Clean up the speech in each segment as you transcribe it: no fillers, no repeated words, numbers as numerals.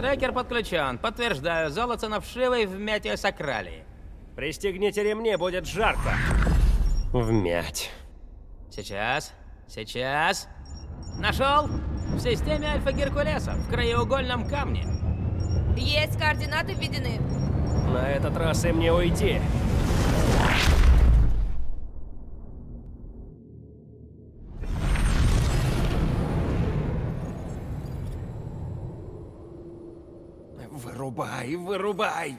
Трекер подключен. Подтверждаю, золото на вшивой вмятие сакрали. Пристегните ремни, будет жарко. Вмять. Сейчас. Нашел? В системе Альфа Геркулеса, в краеугольном камне. Есть, координаты введены. На этот раз им не уйти. Вырубай, вырубай!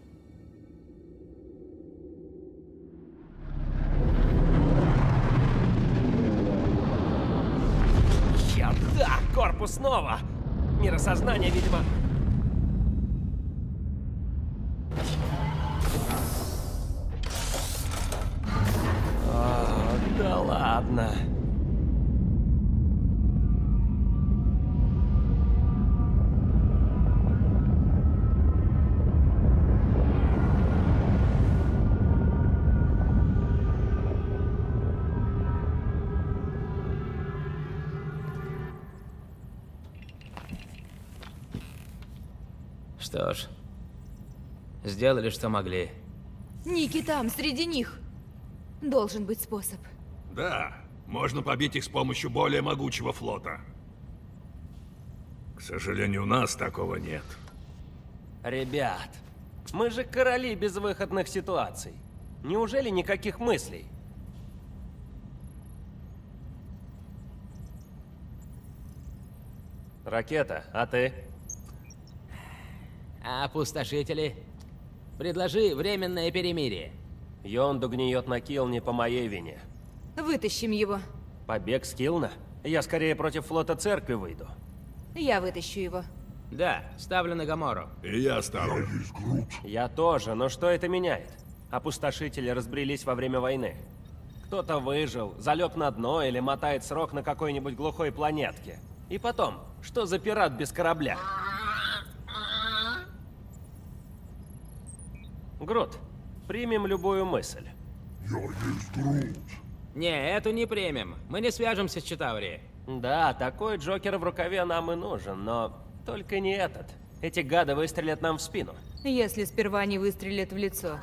Да, корпус снова! Миросознание, видимо. О, да ладно. Что ж, сделали, что могли. Ники там, среди них. Должен быть способ. Да, можно побить их с помощью более могучего флота. К сожалению, у нас такого нет. Ребят, мы же короли безвыходных ситуаций. Неужели никаких мыслей? Ракета, а ты? А опустошители? Предложи временное перемирие. Йонду гниет на Килне по моей вине. Вытащим его. Побег с Килна? Я скорее против флота церкви выйду. Я вытащу его. Да, ставлю на Гамору. И я ставлю. Я тоже, но что это меняет? Опустошители разбрелись во время войны. Кто-то выжил, залег на дно или мотает срок на какой-нибудь глухой планетке. И потом, что за пират без корабля? Грут, примем любую мысль. Я есть Грут. Не, эту не примем. Мы не свяжемся с Читаури. Да, такой Джокер в рукаве нам и нужен, но только не этот. Эти гады выстрелят нам в спину. Если сперва не выстрелят в лицо.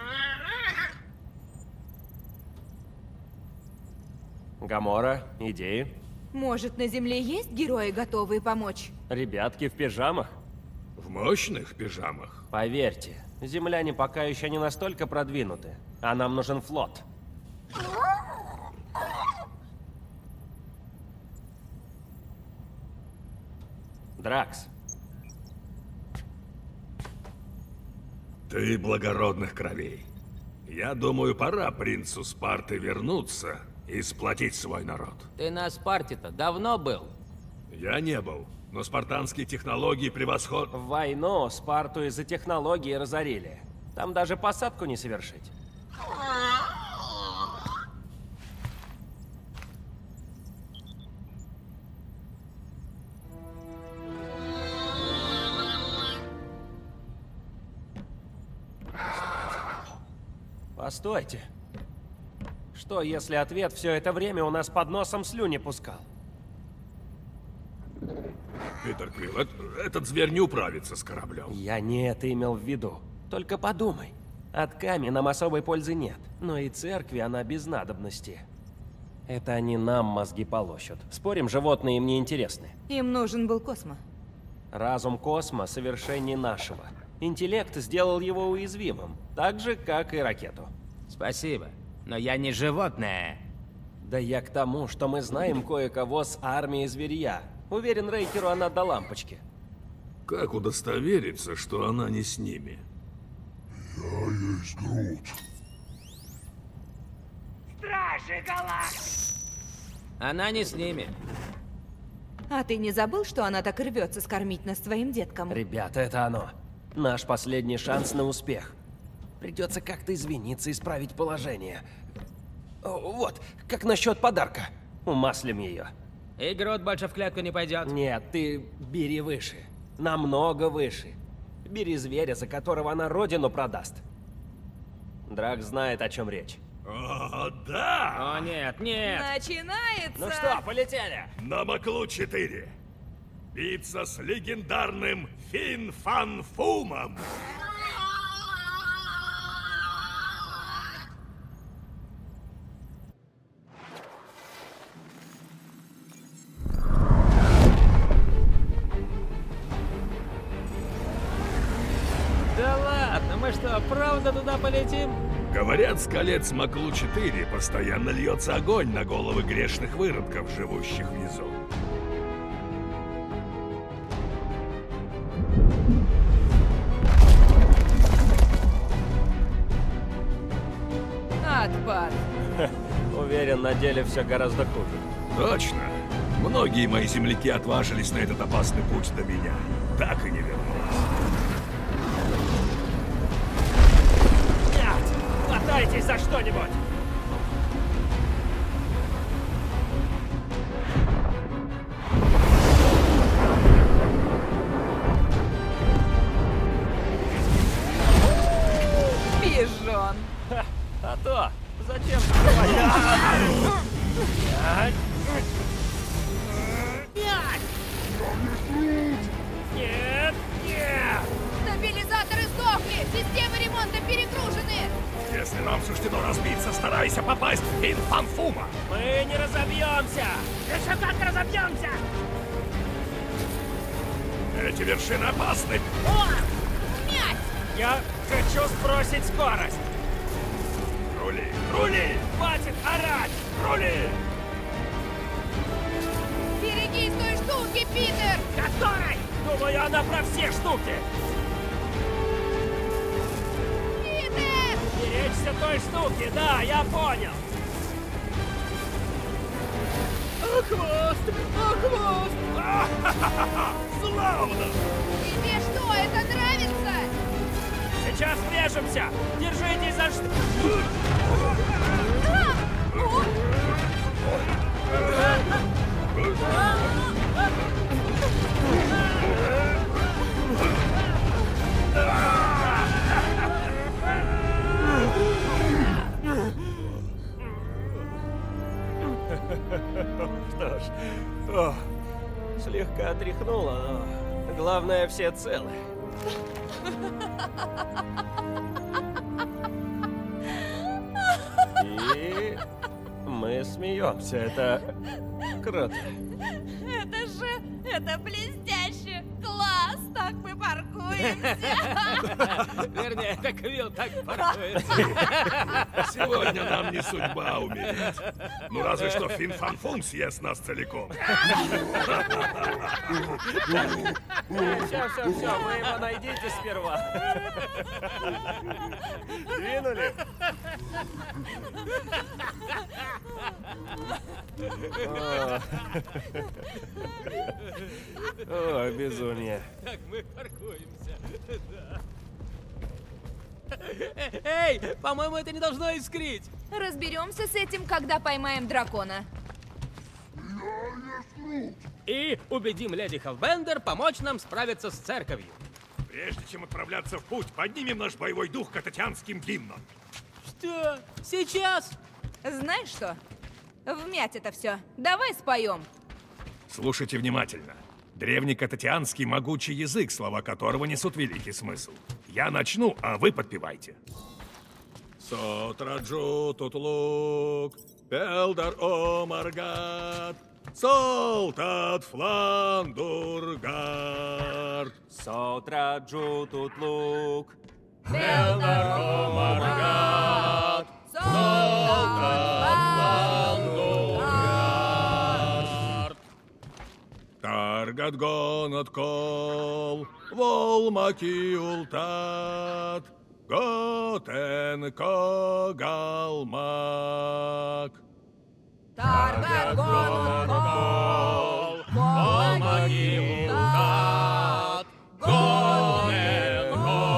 Гамора, идеи? Может, на Земле есть герои, готовые помочь? Ребятки в пижамах? В мощных пижамах. Поверьте, земляне пока еще не настолько продвинуты, а нам нужен флот. Дракс. Ты благородных кровей. Я думаю, пора принцу Спарты вернуться и сплотить свой народ. Ты на Спарте-то давно был? Я не был, но спартанские технологии превосход... В войну Спарту из-за технологии разорили. Там даже посадку не совершить. Постойте. Что, если ответ все это время у нас под носом слюни пускал? Питер Квилл, этот зверь не управится с кораблем. Я не это имел в виду. Только подумай. От Ками нам особой пользы нет, но и церкви она без надобности. Это они нам мозги полощут. Спорим, животные им не интересны. Им нужен был Космо. Разум Космо совершеннее нашего. Интеллект сделал его уязвимым, так же, как и ракету. Спасибо, но я не животное. Да я к тому, что мы знаем кое-кого с армией зверья. Уверен, Рейкеру она до лампочки. Как удостовериться, что она не с ними? Я есть Грут. Стражи Галактики! Она не с ними. А ты не забыл, что она так рвется скормить нас своим деткам? Ребята, это оно. Наш последний шанс на успех. Придется как-то извиниться и исправить положение. Вот, как насчет подарка. Умаслим ее. И Грут больше в клетку не пойдет. Нет, ты бери выше. Намного выше. Бери зверя, за которого она родину продаст. Драк знает, о чем речь. О, да! О, нет, нет! Начинается! Ну что, полетели? На Маклу 4. Биться с легендарным Фин Фан Фумом! Да ладно, мы что, правда туда полетим? Говорят, с колец Маклу-4 постоянно льется огонь на головы грешных выродков, живущих внизу. Отпад. Уверен, на деле все гораздо хуже. Точно. Многие мои земляки отважились на этот опасный путь до меня. Так и не вернулись. Нет! Хватайтесь за что-нибудь! Пижон. А то! Зачем? Нет! Нет! Стабилизаторы сдохли! Системы ремонта перегружены! Если нам суждено разбиться, старайся попасть в Фин Фан Фума. Мы не разобьемся! Еще как разобьемся! Эти вершины опасны. О! Мять! Я хочу сбросить скорость! Рули! Рули! Хватит орать! Рули! Берегись той штуки, Питер! Которой? Думаю, она про все штуки! Питер! Беречься той штуки, да, я понял! Хвост! Хвост! Славно! Тебе что, это нравится? Сейчас врежемся! Держитесь за что... Что ж, слегка отряхнуло, но главное, все целы. И мы смеемся, это круто. Это блестяще! Класс! Так мы паркуемся! Вернее, это Квилл так паркуется. Сегодня нам не судьба умереть. Ну разве что Фин Фан Фум съест нас целиком. Все, вы его найдите сперва. Двинули? О, безумие. Так мы паркуемся. Да. Эй, по-моему, это не должно искрить. Разберемся с этим, когда поймаем дракона. И убедим леди Хеллбендер помочь нам справиться с церковью. Прежде чем отправляться в путь, поднимем наш боевой дух кататянским гимном. Что? Сейчас? Знаешь что? Вмять это все. Давай споем. Слушайте внимательно. Древний кататианский могучий язык, слова которого несут великий смысл. Я начну, а вы подпевайте. Сотраджу тутлук, пелдар омаргат, солтат фландургард. Сотраджу тут лук. Таргат гонат кол, волмаки ултат, готен когалмак. Таргат гонот кол, помоги ултат, гонен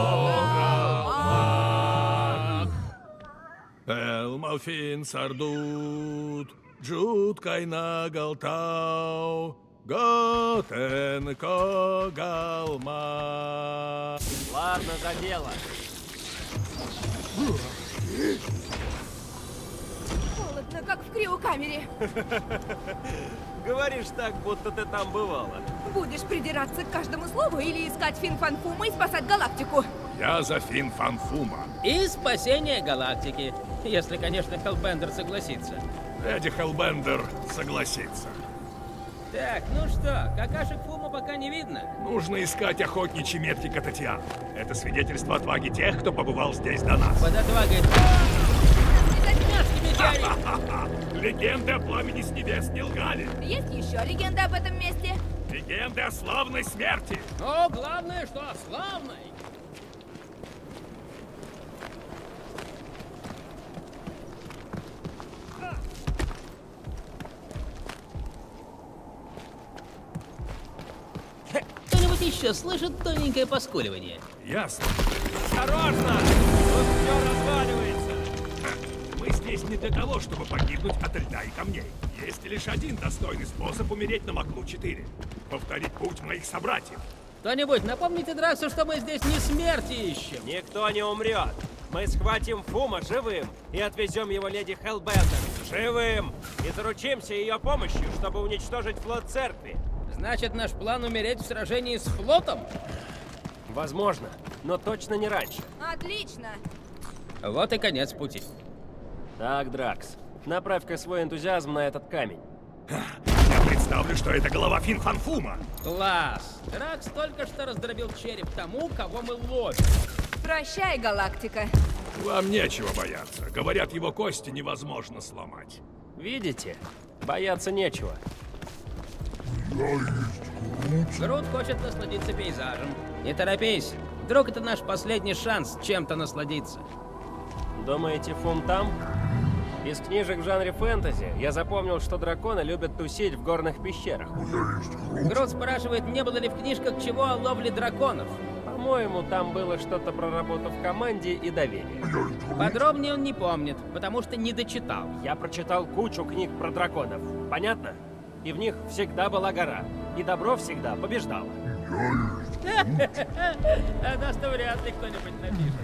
когалмак. Элмалфин сардут, джуткай нагалтау, готен когалмак. Ладно, за дело. Холодно, как в криокамере. Говоришь так, будто ты там бывала. Будешь придираться к каждому слову или искать Фин-Фан-Фума и спасать галактику? Я за Фин-Фан-Фума. И спасение галактики. Если, конечно, Хеллбендер согласится. Леди Хеллбендер согласится. Так, ну что, какашек Фума пока не видно. Нужно искать охотничьи метки Кататиан. Это свидетельство отваги тех, кто побывал здесь до нас. Под отвагой... Легенды о пламени с небес не лгали. Есть еще легенда об этом месте? Легенды о славной смерти. Но главное, что славный. Кто-нибудь еще слышит тоненькое поскуливание? Ясно. Осторожно! Тут все разваливается. Мы здесь не для того, чтобы погибнуть от льда и камней. Есть лишь один достойный способ умереть на Маклу-4. Повторить путь моих собратьев. Кто-нибудь, напомните Драксу, что мы здесь не смерти ищем. Никто не умрет. Мы схватим Фума живым и отвезем его леди Хеллбендер живым. И заручимся ее помощью, чтобы уничтожить флот церкви. Значит, наш план умереть в сражении с флотом? Возможно, но точно не раньше. Отлично. Вот и конец пути. Так, Дракс, направь-ка свой энтузиазм на этот камень. Я представлю, что это голова Фин-Фан-Фума. Класс! Дракс только что раздробил череп тому, кого мы ловим. Прощай, галактика. Вам нечего бояться. Говорят, его кости невозможно сломать. Видите? Бояться нечего. Я есть Грут. Грут хочет насладиться пейзажем. Не торопись. Вдруг это наш последний шанс чем-то насладиться. Думаете, Фум там? Из книжек в жанре фэнтези я запомнил, что драконы любят тусить в горных пещерах. Я есть Грут. Грут спрашивает, не было ли в книжках чего о ловле драконов. По-моему, там было что-то про работу в команде и доверие. Я есть Грут. Подробнее он не помнит, потому что не дочитал. Я прочитал кучу книг про драконов. Понятно? И в них всегда была гора. И добро всегда побеждало. Я есть Грут. А нас-то вряд ли кто-нибудь напишет.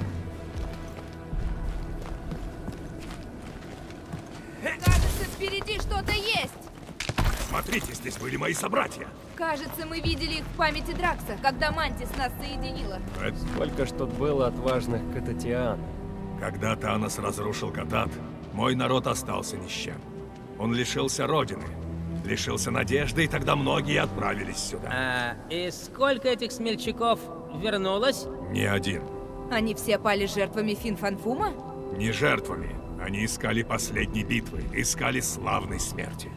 Кажется, впереди что-то есть. Смотрите, здесь были мои собратья. Кажется, мы видели их в памяти Дракса, когда Мантис нас соединила. Сколько ж тут было отважных кататиан. Когда Танос разрушил Катат, мой народ остался ни с чем. Он лишился родины, лишился надежды, и тогда многие отправились сюда. И сколько этих смельчаков вернулось? Ни один. Они все пали жертвами Фин-Фан-Фума? Не жертвами. Они искали последней битвы, искали славной смерти.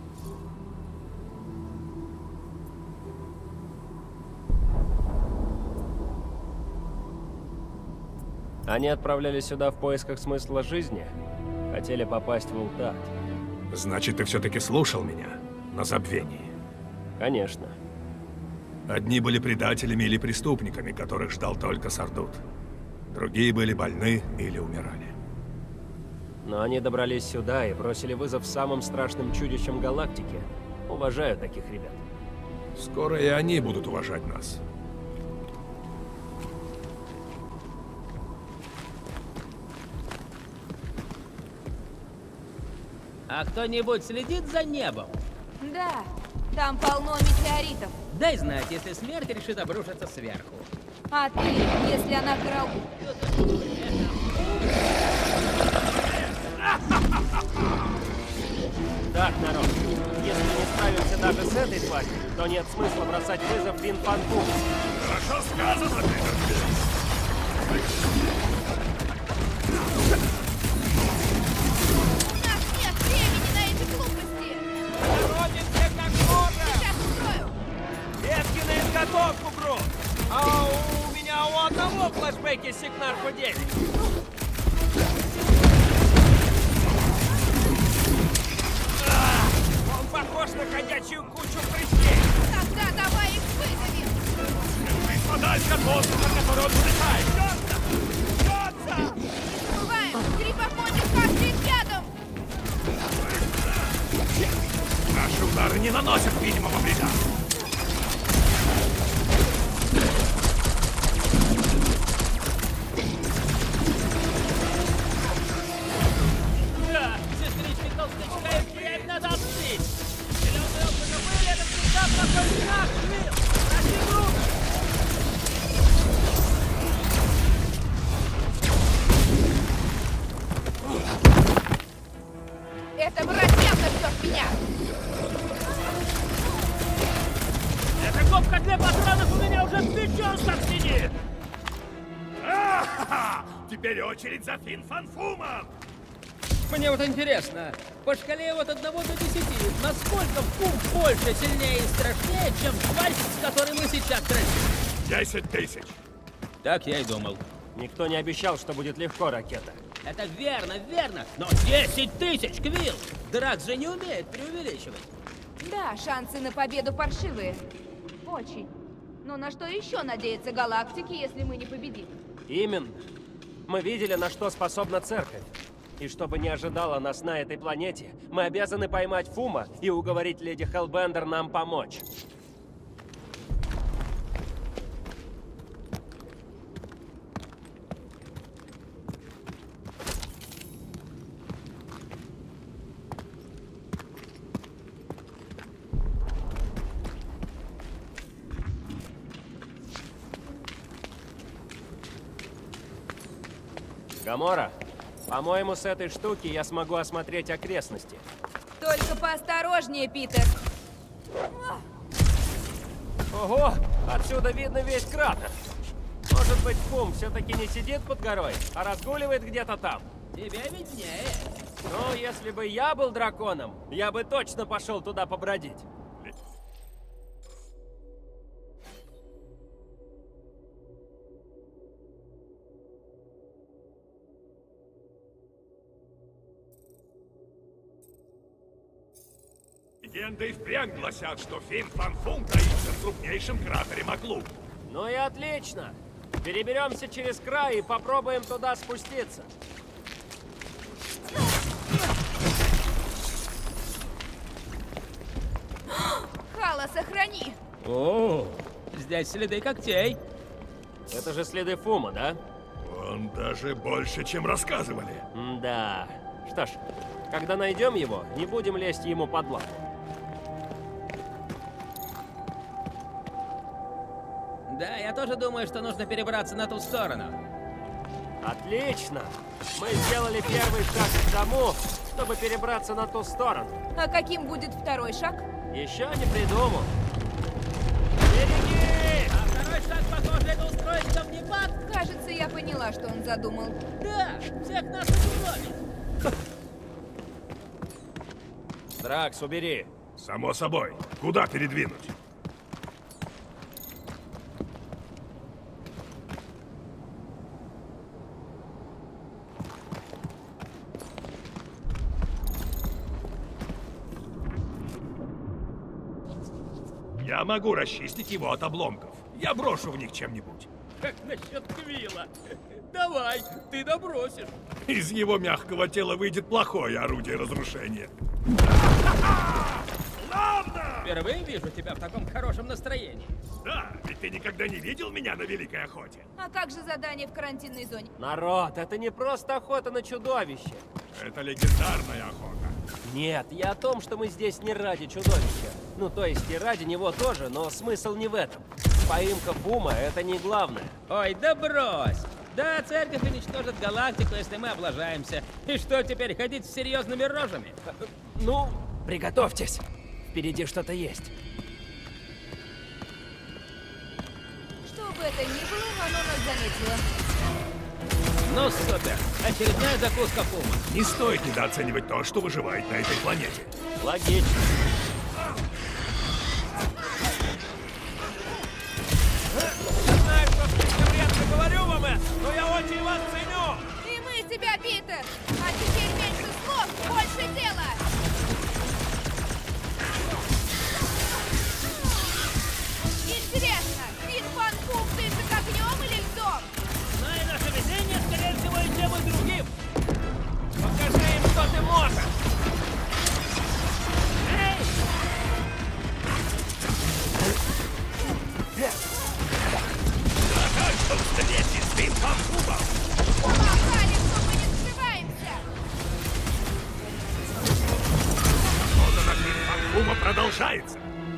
Они отправлялись сюда в поисках смысла жизни. Хотели попасть в Ултат. Значит, ты все-таки слушал меня на забвении. Конечно. Одни были предателями или преступниками, которых ждал только Сардут. Другие были больны или умирали. Но они добрались сюда и бросили вызов самым страшным чудищам галактики. Уважаю таких ребят. Скоро и они будут уважать нас. А кто-нибудь следит за небом? Да, там полно метеоритов. Дай знать, если смерть решит обрушиться сверху. А ты, если она караул... Так, народ, если не справимся даже с этой тварью, то нет смысла бросать вызов Фин-Фан-Фуму. Хорошо сказано, ты. У нас нет времени на эти глупости. Родимся как можем! Сейчас устрою. Ветки на изготовку, Грут! А у меня у одного флешбеки Сигнарфу 9. Он похож на ходячую кучу прыщей. Тогда давай их вызовем. Подальше от воздуха, который он вдыхает. Не забываем, грибоходик каждый рядом. Наши удары не наносят видимого вреда. Да, сестричка толстячка и впрямь надо отстыть. Зеленый Че он там сидит? Теперь очередь за Фин-Фан-Фумом! Мне вот интересно, по шкале от 1 до 10, насколько Фум больше, сильнее и страшнее, чем тварь, с которой мы сейчас дрались? 10 тысяч. Так я и думал. Никто не обещал, что будет легко, Ракета. Это верно, верно, но 10 тысяч, Квилл! Дракс же не умеет преувеличивать. Да, шансы на победу паршивые. Очень. Но на что еще надеяться галактики, если мы не победим? Именно. Мы видели, на что способна Церковь. И чтобы не ожидала нас на этой планете, мы обязаны поймать Фума и уговорить леди Хеллбендер нам помочь. Гамора, по-моему, с этой штуки я смогу осмотреть окрестности. Только поосторожнее, Питер. Ого! Отсюда видно весь кратер. Может быть, Фум все-таки не сидит под горой, а разгуливает где-то там? Тебе виднее. Ну, если бы я был драконом, я бы точно пошел туда побродить. Легенды и впрямь гласят, что Фин-Фан-Фум таится в крупнейшем кратере Маклу. Ну и отлично. Переберемся через край и попробуем туда спуститься. Хала, сохрани! О, здесь следы когтей. Это же следы Фума, да? Он даже больше, чем рассказывали. Да. Что ж, когда найдем его, не будем лезть ему под лапу. Да, я тоже думаю, что нужно перебраться на ту сторону. Отлично! Мы сделали первый шаг к тому, чтобы перебраться на ту сторону. А каким будет второй шаг? Еще не придумал. Береги! А второй шаг, похоже, это устроить камнепад. Кажется, я поняла, что он задумал. Да, всех нас угробить. Дракс, убери. Само собой. Куда передвинуть? Я могу расчистить его от обломков. Я брошу в них чем-нибудь. Как насчет Квилла? Давай, ты добросишь. Из его мягкого тела выйдет плохое орудие разрушения. Славно! Впервые вижу тебя в таком хорошем настроении. Да, ведь ты никогда не видел меня на Великой Охоте. А как же задание в карантинной зоне? Народ, это не просто охота на чудовище. Это легендарная охота. Нет, я о том, что мы здесь не ради чудовища. Ну, то есть и ради него тоже, но смысл не в этом. Поимка Фума — это не главное. Ой, да брось. Да, церковь уничтожит галактику, если мы облажаемся. И что, теперь ходить с серьезными рожами? Ну, приготовьтесь. Впереди что-то есть. Что бы это ни было, оно нас заметило. Ну, супер. Очередная закуска Фума. Не стоит недооценивать то, что выживает на этой планете. Логично. Знаю, что слишком редко говорю вам это, но я очень вас ценю. И мы тебя, Питер! А теперь меньше слов, больше дела! Интересно, Фин-Фан-Фум дышит огнем или льдом? Зная наше везение, скорее всего, и тем, и другим. Покажи им, что ты можешь. Эй! Ага, что встретить с Фин-Фан-Фумом! Помахали, что мы не сшиваемся! Охота на Фин-Фан-Фума продолжается.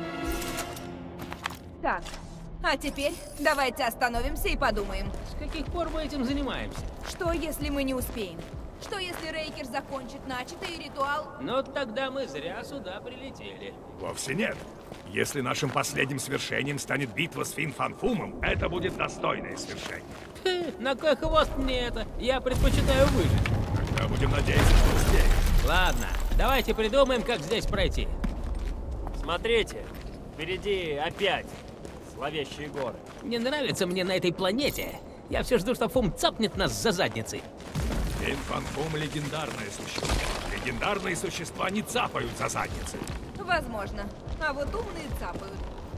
Так, а теперь давайте остановимся и подумаем. С каких пор мы этим занимаемся? Что, если мы не успеем? Что если Рейкер закончит начатый ритуал? Ну, тогда мы зря сюда прилетели. Вовсе нет. Если нашим последним свершением станет битва с Фин-Фан-Фумом, это будет достойное свершение. На кой хвост мне это? Я предпочитаю выжить. Тогда будем надеяться, что успеем. Ладно, давайте придумаем, как здесь пройти. Смотрите, впереди опять зловещие горы. Не нравится мне на этой планете. Я все жду, что Фум цапнет нас за задницы. Фин-Фан-Фум — легендарное существо. Легендарные существа не цапают за задницы. Возможно. А вот умные цапают.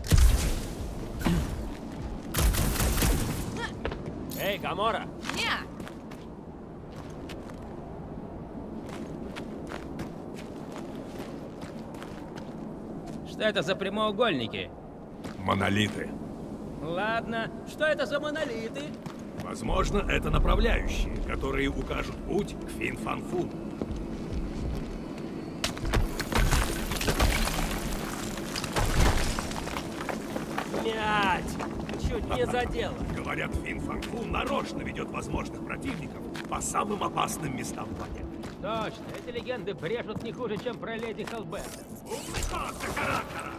Эй, Гамора! Ня! Что это за прямоугольники? Монолиты. Ладно, что это за монолиты? Возможно, это направляющие, которые укажут путь к Фин-Фан-Фуму. Мять! Чуть не задела. Говорят, Фин-Фан-Фум нарочно ведет возможных противников по самым опасным местам планеты. Точно, эти легенды брежут не хуже, чем про леди Хеллбендер. Умный ход, Сахаракара!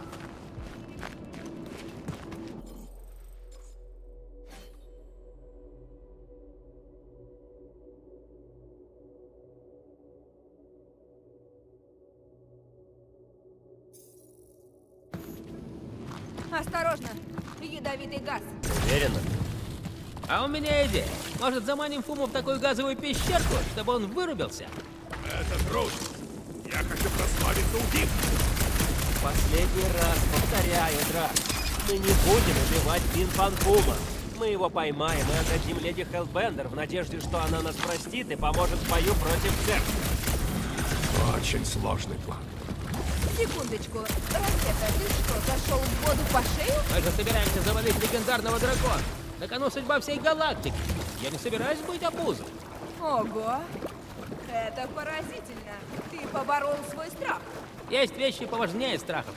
Осторожно! Ядовитый газ. Уверена? А у меня идея. Может, заманим Фуму в такую газовую пещерку, чтобы он вырубился? Это трудно. Я хочу прославиться у Дим. Последний раз повторяю, Драк. Мы не будем убивать Фин-Фан-Фума. Мы его поймаем и отдадим леди Хеллбендер в надежде, что она нас простит и поможет в бою против церкви. Очень сложный план. Секундочку. Ракета, ты что, зашел в воду по шею? Мы же собираемся завалить легендарного дракона. На кону судьба всей галактики. Я не собираюсь быть обузой. Ого! Это поразительно. Ты поборол свой страх. Есть вещи поважнее страхов.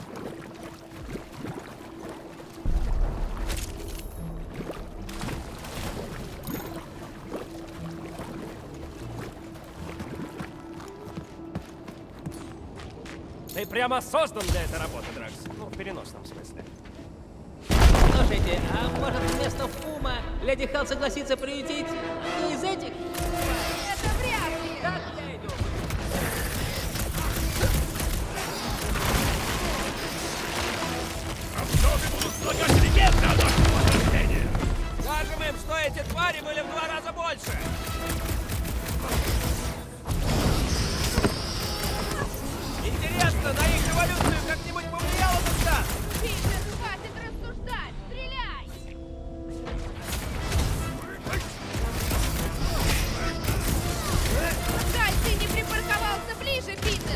Ты прямо создан для этой работы, Дракс. Ну, в переносном смысле. Слушайте, а может вместо Фума леди Хелл согласится приютить одну из этих? Это вряд ли. Так, я иду. Обзоры будут слагать легенды о нашем возрождении. Скажем им, что эти твари были в 2 раза больше. Интересно, на их эволюцию как-нибудь повлияло тогда? Питер, хватит рассуждать! Стреляй! Жаль, ты не припарковался ближе, Питер!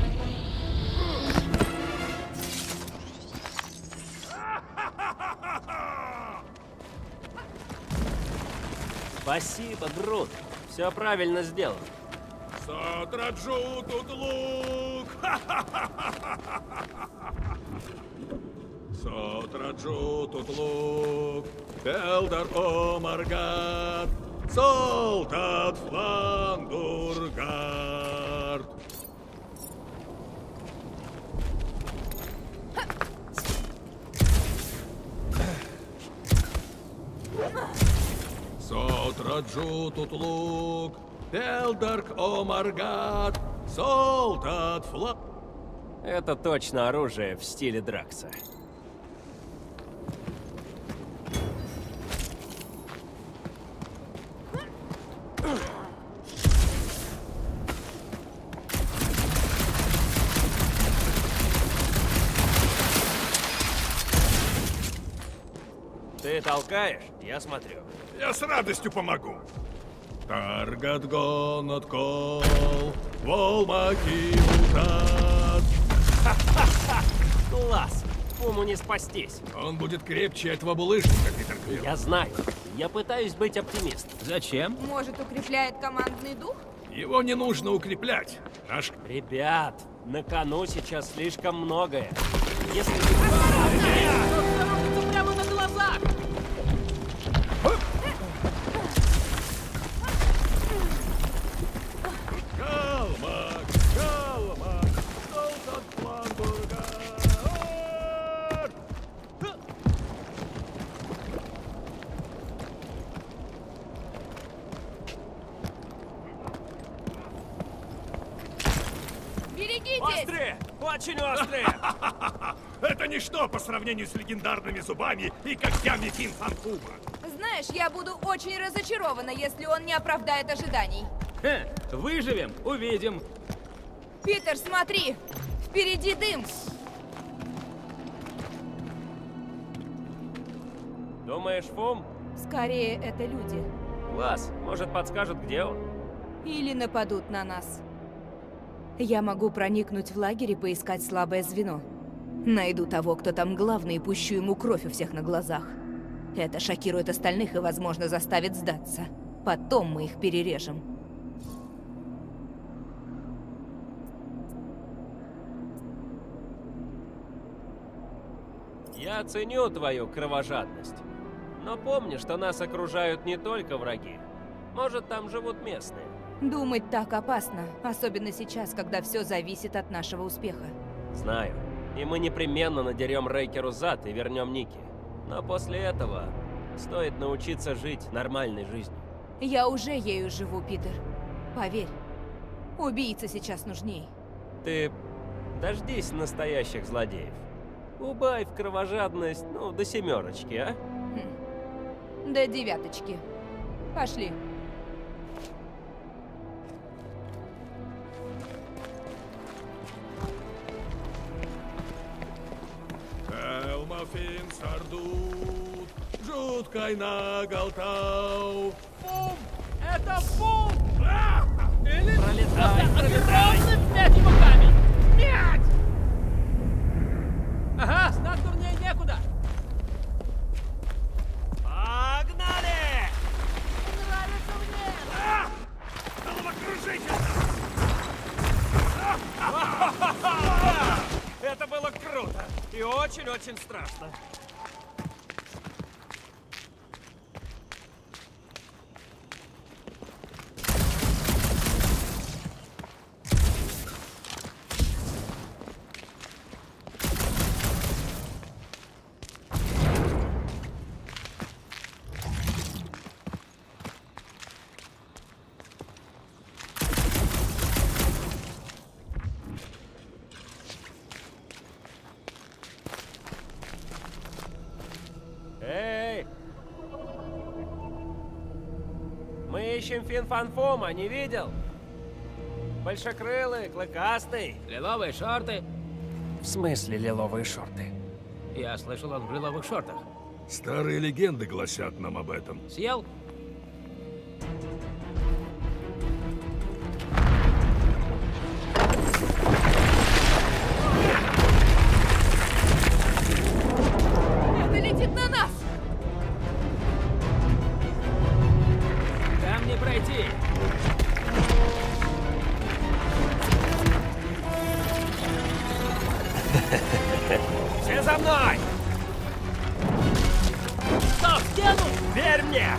Спасибо, Грут. Все правильно сделано. Сатраджу тут лук! Сатраджу тут лук! Элдар Омаргат! Солтат Фландургард! Сатраджу тут лук! Элдарк Омаргат! Солтат Фла... Это точно оружие в стиле Дракса. Ты толкаешь? Я смотрю. Я с радостью помогу. Таргатгон откол, волмаки утат. Класс! Фуму не спастись. Он будет крепче этого булыжника, Питер Квилл. Я знаю. Я пытаюсь быть оптимистом. Зачем? Может, укрепляет командный дух? Его не нужно укреплять. Наш... Ребят, на кону сейчас слишком многое. Если... Коробится прямо на глазах! Острые! Очень острые! Это ничто по сравнению с легендарными зубами и когтями Фин Фанфума. Знаешь, я буду очень разочарована, если он не оправдает ожиданий. Выживем, увидим. Питер, смотри! Впереди дым! Думаешь, Фум? Скорее, это люди. Класс. Может, подскажут, где он? Или нападут на нас. Я могу проникнуть в лагерь и поискать слабое звено. Найду того, кто там главный, и пущу ему кровь у всех на глазах. Это шокирует остальных и, возможно, заставит сдаться. Потом мы их перережем. Я ценю твою кровожадность. Но помни, что нас окружают не только враги. Может, там живут местные. Думать так опасно, особенно сейчас, когда все зависит от нашего успеха. Знаю. И мы непременно надерем Рейкеру зад и вернем Ники. Но после этого стоит научиться жить нормальной жизнью. Я уже ею живу, Питер. Поверь, убийца сейчас нужней. Ты дождись настоящих злодеев. Убавь кровожадность, ну, до 7, а? До 9. Пошли. Элмафин Сардут, жуткой нагалтау. Фум! Это Фум! Или Пролетай, огромный мятью камень! Мять! Ага, с нас дурнее некуда! Погнали! Нравится мне! Это было круто и очень-очень страшно. Эй! Мы ищем Фин Фанфума, не видел? Большекрылый, клыкастый. Лиловые шорты. В смысле лиловые шорты? Я слышал, он в лиловых шортах. Старые легенды гласят нам об этом. Съел? Это летит на нас! Там не пройти. Все за мной! Что, в стену? Верь мне!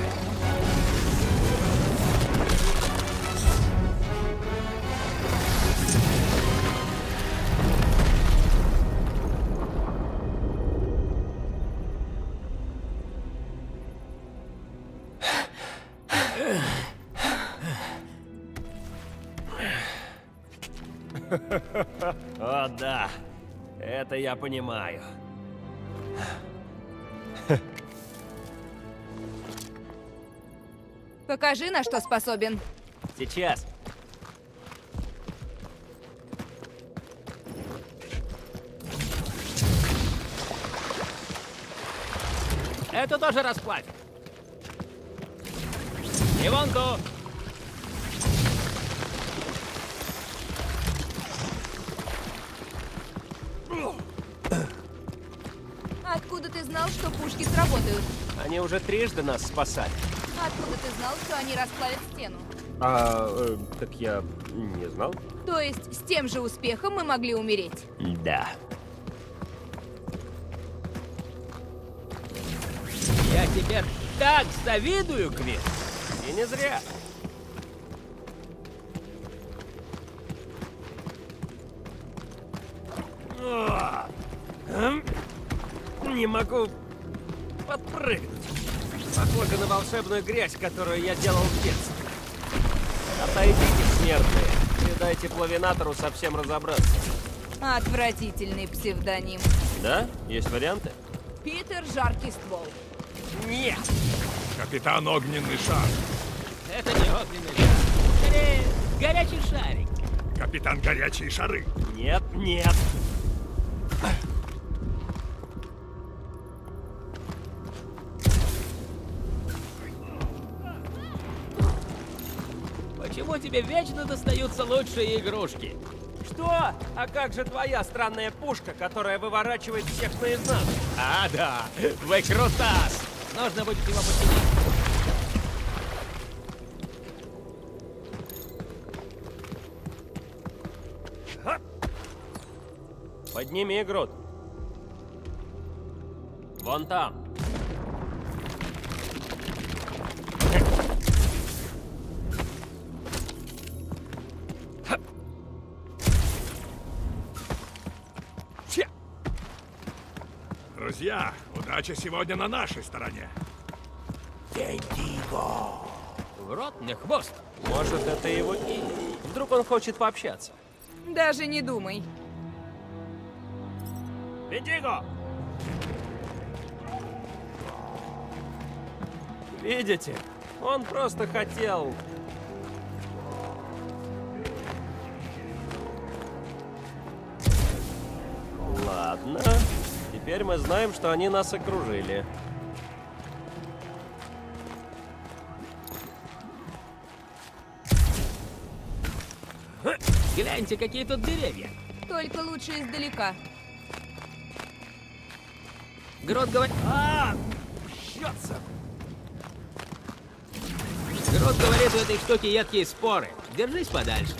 О, да. Это я понимаю. Покажи, на что способен. Сейчас. Эту тоже расплавь. И вон ту. Откуда ты знал, что пушки сработают? Они уже трижды нас спасали. Откуда ты знал, что они расплавят стену? Так я не знал. То есть, с тем же успехом мы могли умереть? Да. Я тебе так завидую, Квин. И не зря. Не могу подпрыгнуть. Похоже на волшебную грязь, которую я делал в детстве. Отойдите, смертные, и дайте плавинатору совсем разобраться. Отвратительный псевдоним. Да? Есть варианты? Питер Жаркий ствол. Нет! Капитан Огненный шар. Это не огненный шар. Скорее, горячий шарик. Капитан Горячие шары. Нет, нет! Почему тебе вечно достаются лучшие игрушки? Что? А как же твоя странная пушка, которая выворачивает всех наизнанку? А, да, выкрутас! Нужно будет его починить. Подними грудь. Вон там. Друзья, удача сегодня на нашей стороне. В рот мне хвост. Может, это его имя? Вдруг он хочет пообщаться? Даже не думай. Виндиго! Видите? Он просто хотел... Ладно. Теперь мы знаем, что они нас окружили. Гляньте, какие тут деревья. Только лучше издалека. Грот говорит... Щется! Грот говорит, у этой штуки едкие споры. Держись подальше.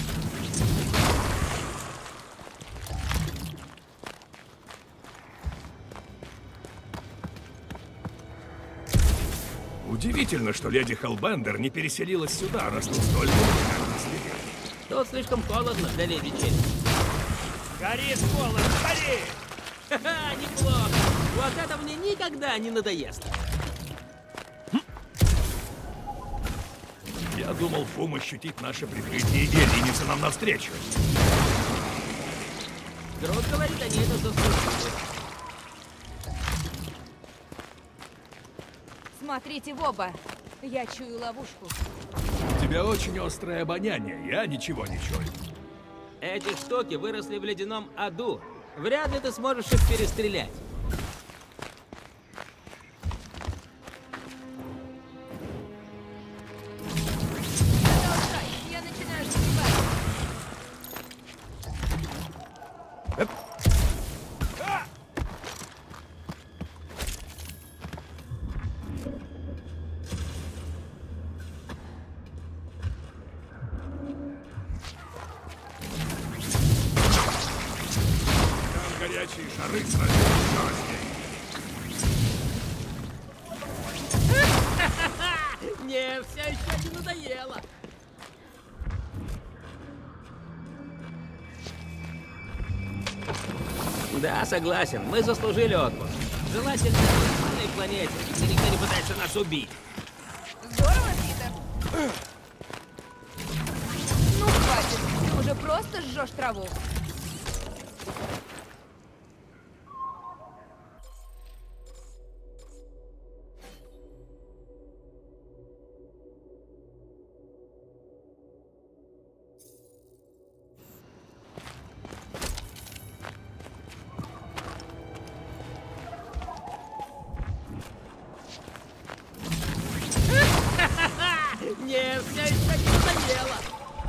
Удивительно, что леди Хеллбендер не переселилась сюда, раз тут столько уникальных зверей. Тут слишком холодно для леди Челси. Гори, сволочь, гори! Ха-ха, неплохо. Вот это мне никогда не надоест. Я думал, Фум ощутит наше прикрытие и ринется нам навстречу. Грот говорит, они это заслужили. Смотрите в оба. Я чую ловушку. У тебя очень острое обоняние, я ничего не чую. Эти штуки выросли в ледяном аду. Вряд ли ты сможешь их перестрелять. Я начинаю сбивать. Там горячие шары сразу Не, все еще не надоело. Да, согласен, мы заслужили отпуск. Желательно на нормальной планете, где никто не пытается нас убить. Здорово, Питер. Ну, хватит. Ты уже просто жжешь траву. Не, все еще не надоело.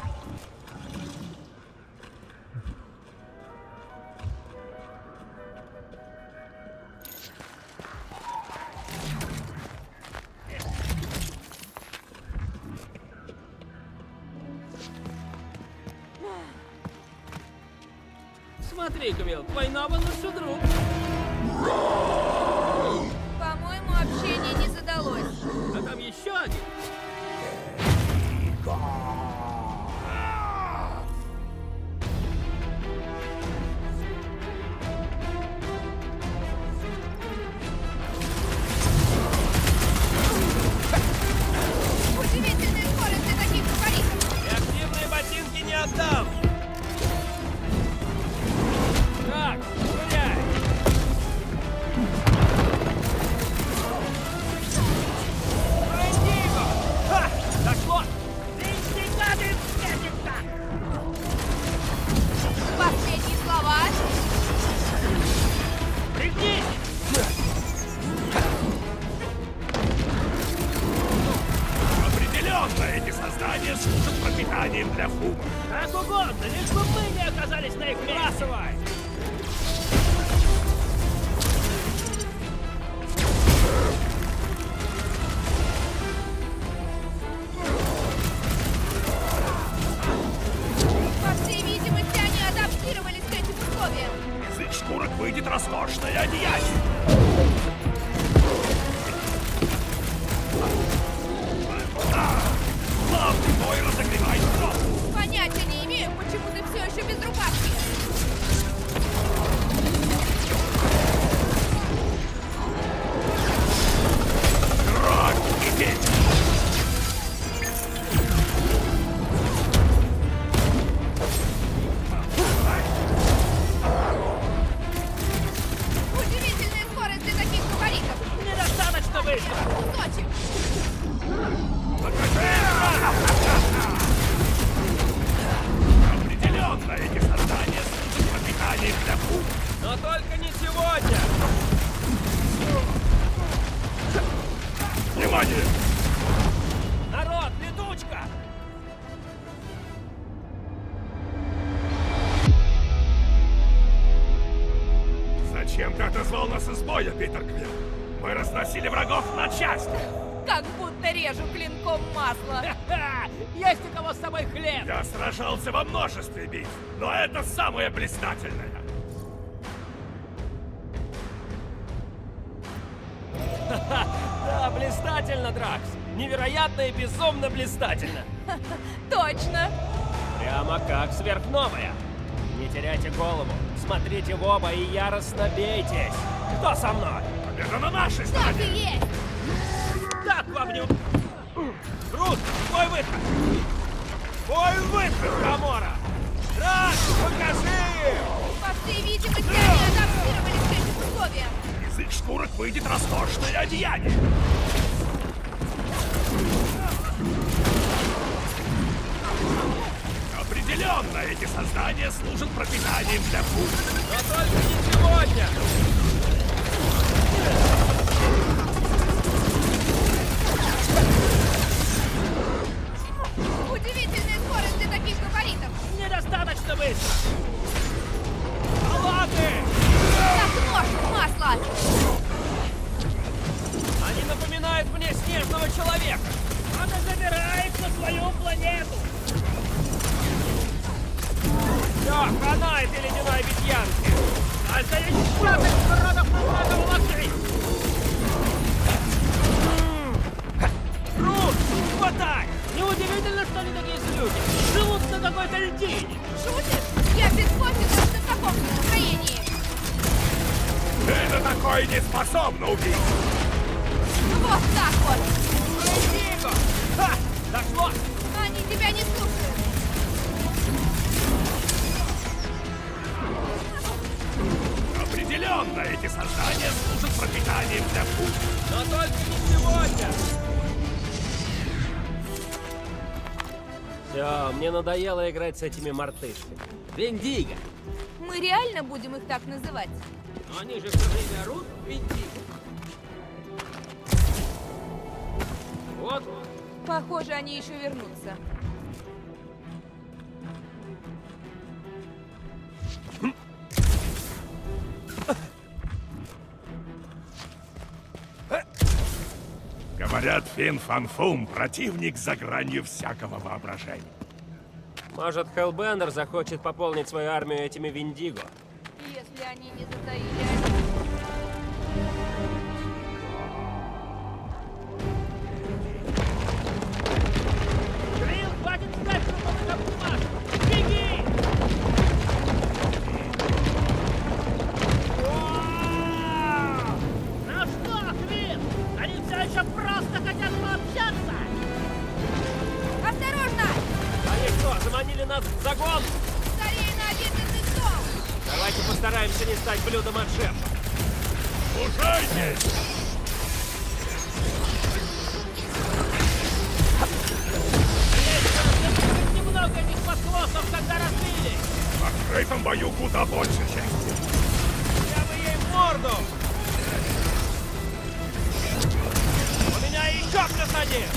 Смотри, Квилл, твой новый лучший друг. По-моему, общение не задалось. А там еще один. Удивительная скорость для таких фаворитов. И активные ботинки не отдам! выйдет роскошное одеяние. Славный бой разогревает кровь. Понятия не имею, почему ты все еще без рубашки. Кровь кипит. Удивительная скорость для таких габаритов. Недостаточно быстро! Кусочек. Определенно эти создания служат пропитанием для пух. Но только не сегодня! Внимание! Народ, летучка! Зачем ты отозвал нас из боя, Питер Квилл? Мы разносили врагов на части. Как будто режу клинком масло. Ха! Есть у кого с собой хлеб? Я сражался во множестве битв, но это самое блистательное. Да, блистательно, Дракс! Невероятно и безумно блистательно! Точно. Прямо как сверхновая! Не теряйте голову, смотрите в оба и яростно бейтесь! Кто со мной? Победа на нашей Так стороне. и есть. Так вам не... Рут, твой выход! Твой выход, Гамора! Раз, покажи им! По всей видимости, они адаптировались к этим условиям. Из их шкурок выйдет роскошное одеяние. Определенно эти создания служат пропитанием для пух. Но только не сегодня! Удивительная скорость для таких габаритов. Недостаточно быстро! Палаты! Как нож в масло. Они напоминают мне снежного человека! Она забирает на свою планету! Все, хана этой ледяной обезьянки! А за десяток народов надо волосы! Рут, хватай! Неудивительно, что они такие злюки! Живут на какой-то льдине! Шутишь? Я без кофе даже в таком настроении. Это такое не способно убить. Вот так вот. Дико! Ха! Дошло! Они тебя не слушают. Определенно эти создания служат пропитанием для пух. Но только не сегодня! Все, мне надоело играть с этими мартышками. Виндиго! Мы реально будем их так называть? Но они же все время орут Виндиго. Вот, Похоже, они еще вернутся. Говорят, Фин Фан Фум — противник за гранью всякого воображения. Может, Хеллбендер захочет пополнить свою армию этими Виндиго? Если они не затаили. Крил, хватит ждать, что мы как бумажку! Беги! Ну что, Крил? Они все еще просто хотят пообщаться! Осторожно! Они что, заманили нас в загон? Скорее на обеденный стол! Давайте постараемся не стать блюдом от шефа. Слушайтесь! Хоть немного не спасло, когда разбили! В открытом бою куда больше части. Я бы ей морду! У меня еще плюс один!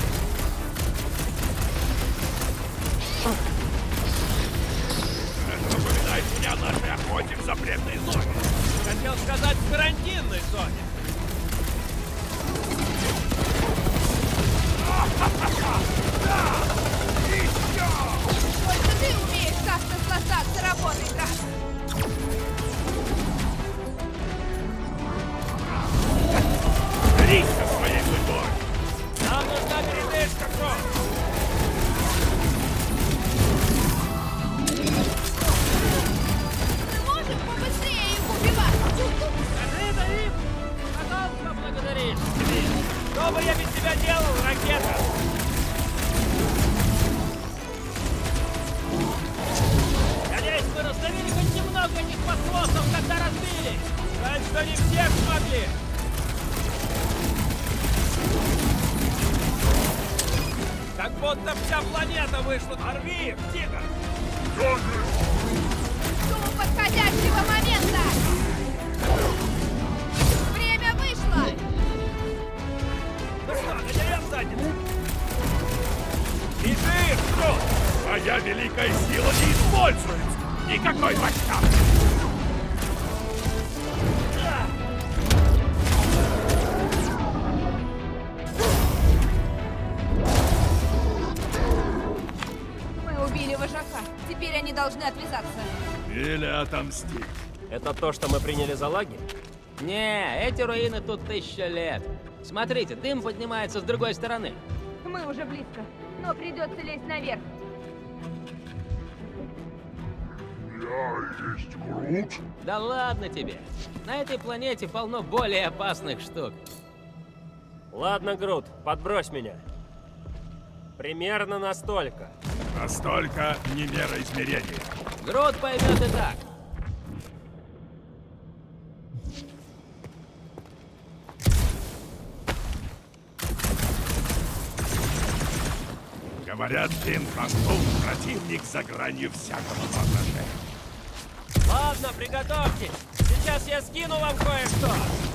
Это напоминает мне о нашей охоте в запретной зоне. Хотел сказать, в карантинной зоне. Только ты умеешь как-то наслаждаться работой, Дракс. Смирись со своей судьбой! Нам нужна передышка, Крот! Мы можем побыстрее их убивать? Скажи, Давид, потом поблагодаришь. Что бы я без тебя делал, ракета? Надеюсь, вы раздавили хоть немного этих подхвостов, когда разбили. Жаль, что не всех смогли. Как будто вся планета вышла. Порви их, тигр! Жду подходящего момента! Время вышло! Ну что, надерем задницу? Бежи, Крот! Твоя великая сила не используется! Никакой масштаб! Мы убили вожака. Теперь они должны отвязаться. Или отомстить. Это то, что мы приняли за лагерь? Не, эти руины тут 1000 лет. Смотрите, дым поднимается с другой стороны. Мы уже близко, но придется лезть наверх. Я есть Грут. Да ладно тебе. На этой планете полно более опасных штук. Ладно, Грут, подбрось меня. Примерно настолько. Настолько не мера измерения. Грут поймет и так. Говорят, Фин Фанфун противник за гранью всякого воображения. Ладно, приготовьтесь. Сейчас я скину вам кое-что.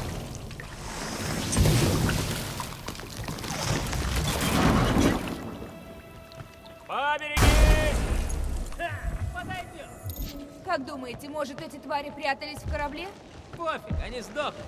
Поберегись! Подойдем. Как думаете, может, эти твари прятались в корабле? Пофиг, они сдохли.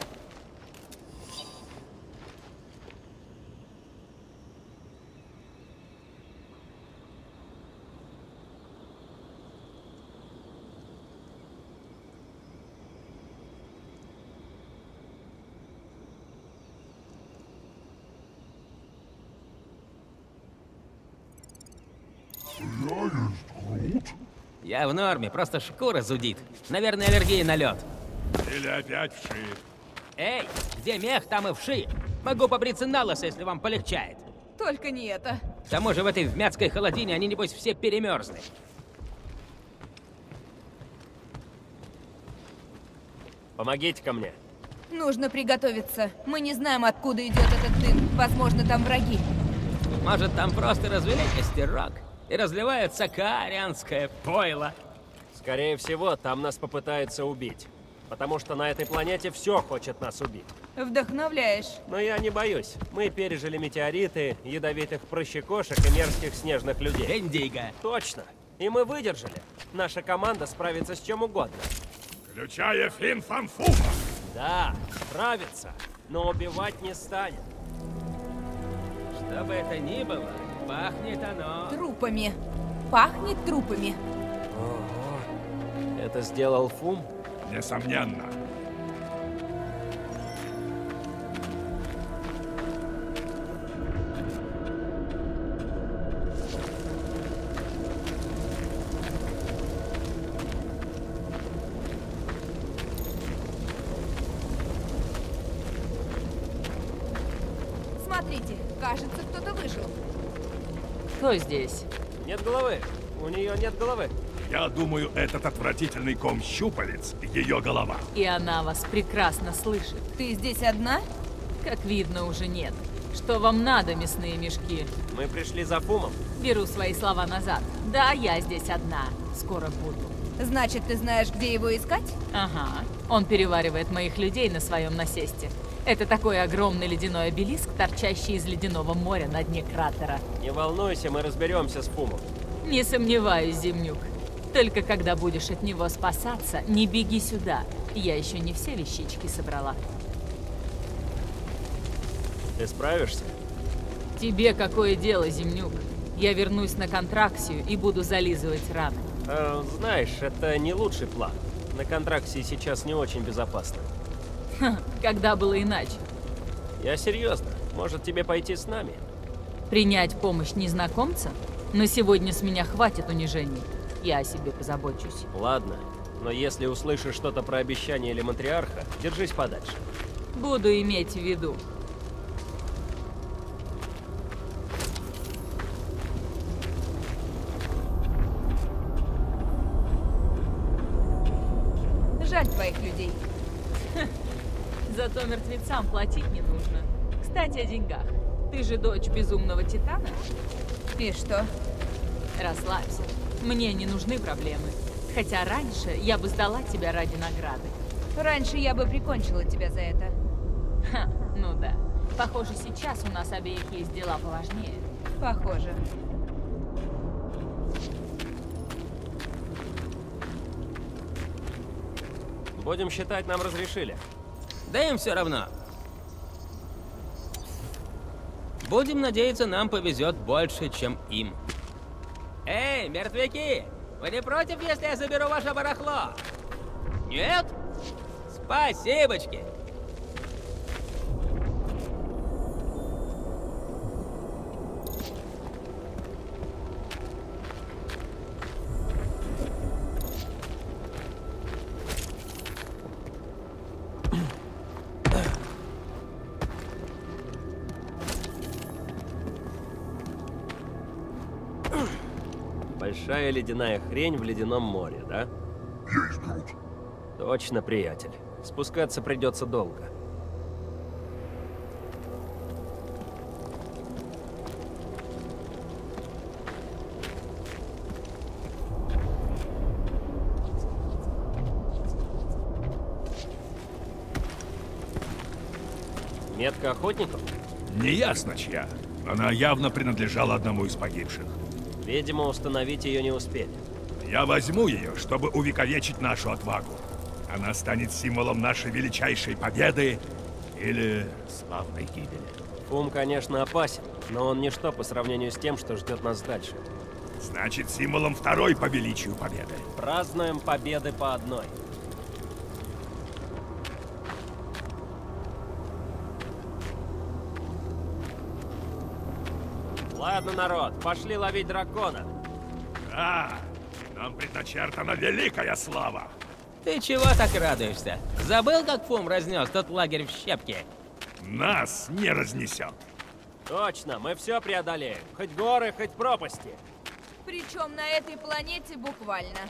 Я есть Грут. Я в норме, просто шкура зудит. Наверное, аллергия на лед. Или опять вши. Эй, где мех, там и вши. Могу побриться на лысо, если вам полегчает. Только не это. К тому же в этой вмятской холодине они, небось, все перемерзли. Помогите-ка мне. Нужно приготовиться. Мы не знаем, откуда идет этот дым. Возможно, там враги. Может, там просто развели костерок и разливают сакаарианское пойло. Скорее всего, там нас попытаются убить. Потому что на этой планете все хочет нас убить. Вдохновляешь. Но я не боюсь. Мы пережили метеориты, ядовитых прыщекошек и мерзких снежных людей. Индиго. Точно. И мы выдержали. Наша команда справится с чем угодно. Включая Фин Фанфуна. Да, справится, но убивать не станет. Что бы это ни было, пахнет оно... Трупами. Пахнет трупами. Ого. Это сделал Фум? Несомненно. Смотрите, кажется, кто-то вышел. Кто здесь? Нет головы. У нее нет головы. Я думаю, этот отвратительный ком щупалец — ее голова. И она вас прекрасно слышит. Ты здесь одна? Как видно, уже нет. Что вам надо, мясные мешки? Мы пришли за Фумом. Беру свои слова назад. Да, я здесь одна. Скоро буду. Значит, ты знаешь, где его искать? Ага. Он переваривает моих людей на своем насесте. Это такой огромный ледяной обелиск, торчащий из ледяного моря на дне кратера. Не волнуйся, мы разберемся с Фумом. Не сомневаюсь, Земнюк. Только когда будешь от него спасаться, не беги сюда. Я еще не все вещички собрала. Ты справишься? Тебе какое дело, Земнюк? Я вернусь на Контраксию и буду зализывать раны. Знаешь, это не лучший план. На Контраксии сейчас не очень безопасно. Ха, когда было иначе? Я серьезно. Может, тебе пойти с нами? Принять помощь незнакомца? На сегодня с меня хватит унижений. Я о себе позабочусь. Ладно, но если услышишь что-то про обещание или матриарха, держись подальше. Буду иметь в виду. Жаль твоих людей. Зато мертвецам платить не нужно. Кстати, о деньгах. Ты же дочь безумного Титана? И что? Расслабься. Мне не нужны проблемы. Хотя раньше я бы сдала тебя ради награды. Раньше я бы прикончила тебя за это. Ха, ну да. Похоже, сейчас у нас обеих есть дела поважнее. Похоже. Будем считать, нам разрешили. Да им все равно. Будем надеяться, нам повезет больше, чем им. Эй, мертвяки! Вы не против, если я заберу ваше барахло? Нет? Спасибочки! Большая ледяная хрень в ледяном море, да? Есть, Грут. Точно, приятель. Спускаться придется долго. Метка охотников? Неясно чья. Она явно принадлежала одному из погибших. Видимо, установить ее не успели. Я возьму ее, чтобы увековечить нашу отвагу. Она станет символом нашей величайшей победы или славной гибели. Фум, конечно, опасен, но он ничто по сравнению с тем, что ждет нас дальше. Значит, символом второй по величию победы. Празднуем победы по одной. Ладно, народ, пошли ловить дракона. Да, нам предначертана великая слава. Ты чего так радуешься? Забыл, как Фум разнес тот лагерь в щепки? Нас не разнесет. Точно, мы все преодолеем. Хоть горы, хоть пропасти. Причем на этой планете буквально.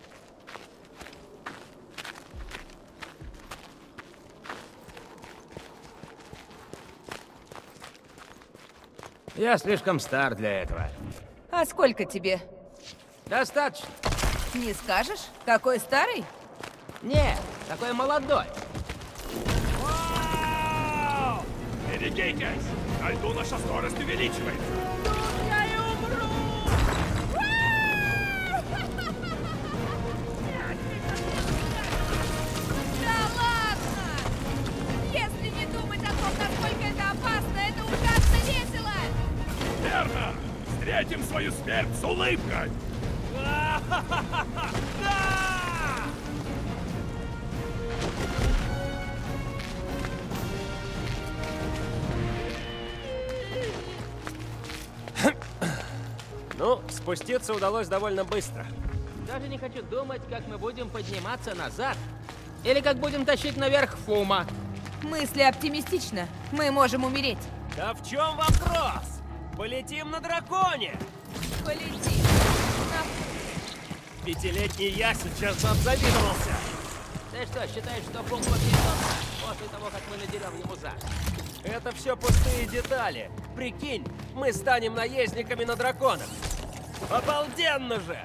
Я слишком стар для этого. А сколько тебе? Достаточно. Не скажешь? Какой старый? Не, такой молодой. Берегитесь! На льду наша скорость увеличивается. Я и умру! Да ладно! Если не думать о том, насколько это опасно, это ужасно весело! Верно! Встретим свою смерть с улыбкой! Ну, спуститься удалось довольно быстро. Даже не хочу думать, как мы будем подниматься назад. Или как будем тащить наверх Фума. Мысли оптимистично. Мы можем умереть. Да в чем вопрос? Полетим на драконе! Полети. Пятилетний я сейчас бы обзавидовался. Ты что, считаешь, что Фум победит после того, как мы надерем ему зад? Это все пустые детали. Прикинь, мы станем наездниками на драконах. Обалденно же!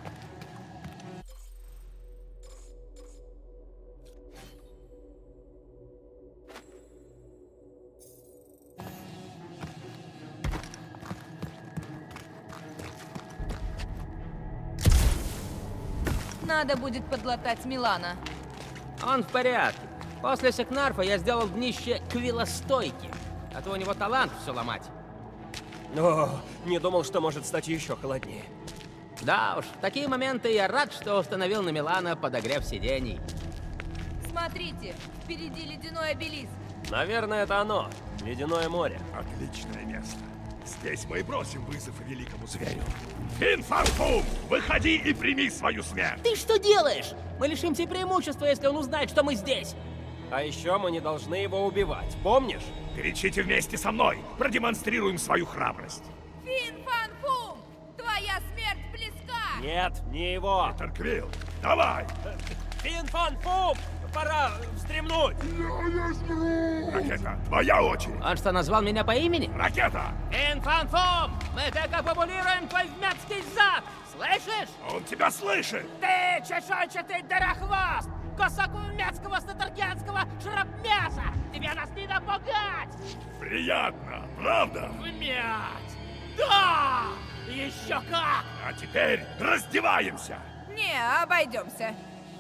Надо будет подлатать Милана. Он в порядке. После Секнарфа я сделал днище квилостойки. А то у него талант все ломать. О, не думал, что может стать еще холоднее. Да уж, в такие моменты я рад, что установил на Милана подогрев сидений. Смотрите, впереди ледяной обелиск. Наверное, это оно. Ледяное море. Отличное место. Здесь мы и бросим вызов великому зверю. Фин Фан Фум, выходи и прими свою смерть! Ты что делаешь? Мы лишимся преимущества, если он узнает, что мы здесь. А еще мы не должны его убивать, помнишь? Кричите вместе со мной, продемонстрируем свою храбрость. Фин Фан Фум, твоя смерть близка! Нет, не его. Тарквилл, давай! Фин Фан Фум! Пора встремнуть! Ракета, твоя очередь! Он что, назвал меня по имени? Ракета! Инфанфум! Мы так опопулируем твой вмятский зад! Слышишь? Он тебя слышит! Ты чешуйчатый дырохвост! Кусок вмятского статаргианского шрапмяса! Тебе нас не напугать! Приятно, правда? Вмять! Да! Еще как! А теперь раздеваемся! Не, обойдемся.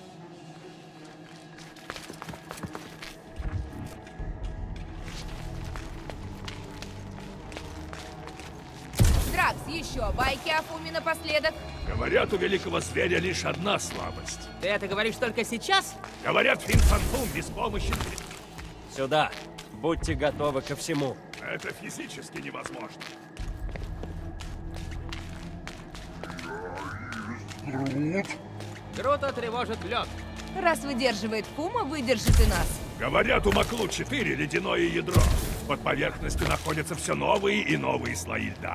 Дракс, еще байки о Фуме напоследок. Говорят, у великого зверя лишь одна слабость. Ты это говоришь только сейчас? Говорят, Фин Фан Фум беспомощен. Сюда. Будьте готовы ко всему. Это физически невозможно. Грута тревожит лед. Раз выдерживает Фума, выдержит и нас. Говорят, у Маклу-4 ледяное ядро. Под поверхностью находятся все новые и новые слои льда.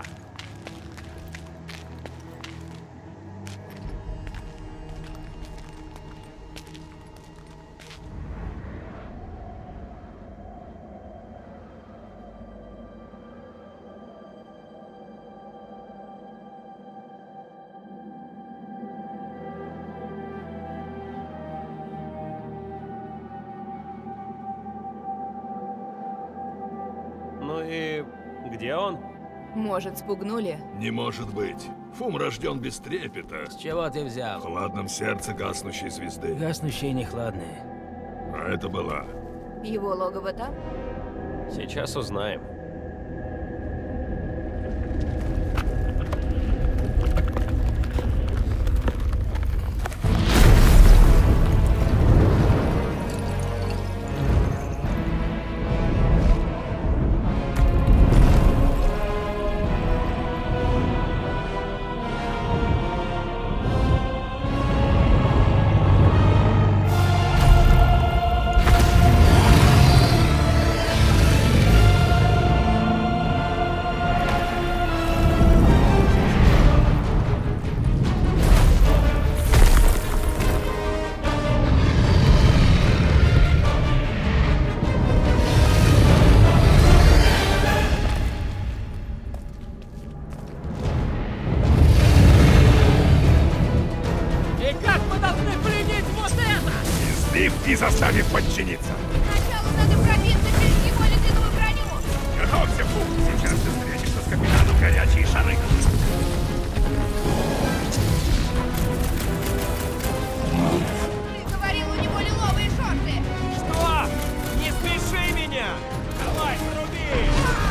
Ну и где он? Может, спугнули? Не может быть. Фум рожден без трепета. С чего ты взял? В хладном сердце гаснущей звезды. Гаснущие не хладные. А это была. Его логово там? Сейчас узнаем. И заставив подчиниться. Сначала надо пробиться через его ледяную броню. Готовься, Фум. Сейчас ты встретишься с капитаном горячие шары. Ты говорил, у него лиловые шорты. Что? Не смеши меня! Давай, сруби!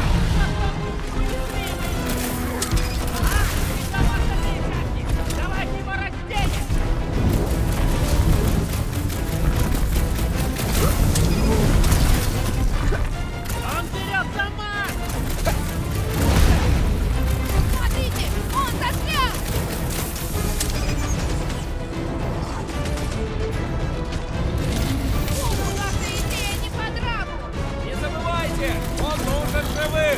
Давай его разделим! Он берет сама! Смотрите, он застрял. Фуму наша идея не по нраву. Не забывайте, он нужен живым!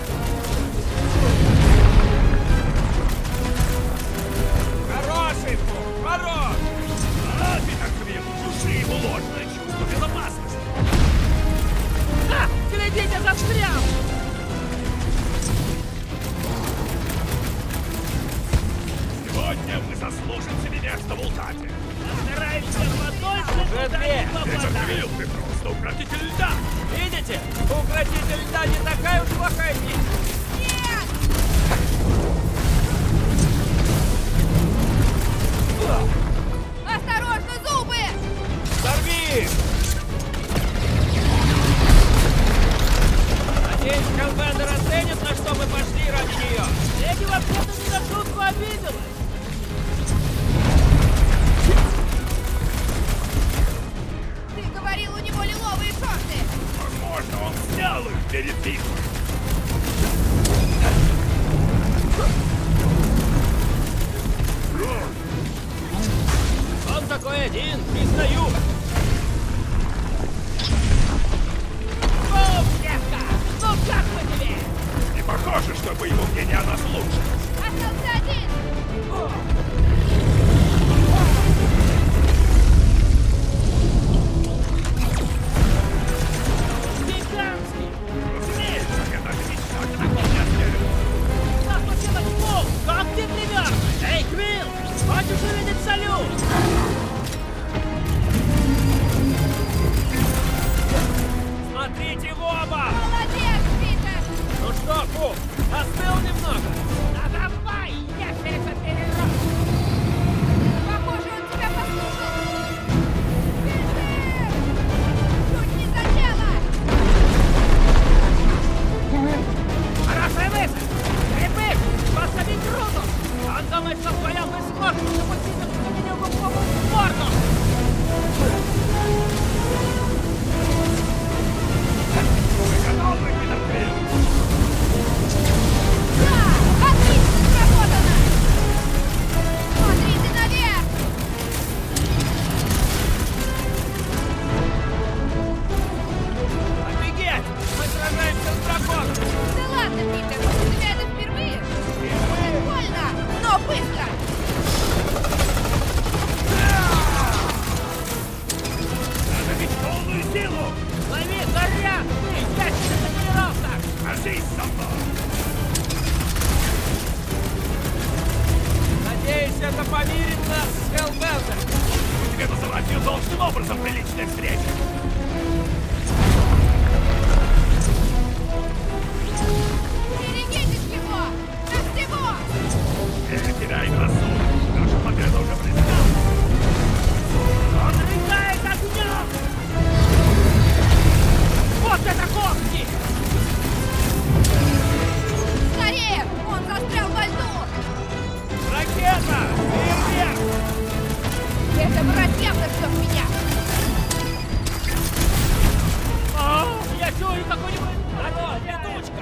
Хороший Фум, хорош! А, Тарквилл, души его ложное чувство безопасности. А! Глядите, застрял! Сегодня мы заслужим себе место в Ултате. Стараемся подольше Уже туда две. не попадать. Тарквилл, ты просто укротитель льда. Видите? Укротитель льда не такая уж плохая вещь. Нет! Осторожно, зубы! Сорви! Надеюсь, Хеллбендер оценит, на что мы пошли ради нее. Леди вообще-то не на шутку обиделась. Ты говорил, у него лиловые шорты. Возможно, перед битвой. Он такой один, признаю. Бум, девка! Ну как мы тебе? Не похоже, что по его мнению о нас лучше. Остался один! Гигантский! Разумеется, я даже мечтать о таком не осмелюсь. Как вообще так мог? Как ты примерз? Эй, Квилл! Хочешь увидеть салют? Смотрите в оба! Молодец, Питер! Ну что, Кук, остыл немного? Да давай, ящерица перерос! Похоже, он тебя послушал! Питер! Чуть не задело! Хорошая мысль! Крепыш, посади круто! Он думает, что вдвоем вы сможете запустить на глубоко в морду! Готовы, Питер Квилл? Да! Отлично сработано! Смотрите наверх! Офигеть! Мы сражаемся с драконом! Да ладно, Питер, у тебя это впервые? Прикольно, но быстро! Надо бить полную силу! Лови, горят! Ты, ящерица переросток! Кажись со мной! Надеюсь, это помирит нас с Хеллбелзом! Тебе называть ее должным образом при личной встрече. Берегитесь его! До всего! Теряй рассудок. Наша победа уже близка. Он рыгает огнем! Вот это когти! Скорее! Он застрял во льду! Ракета! Фейерверк! Это бродяга ждет меня! О, я чую какой-нибудь... Алло, летучка!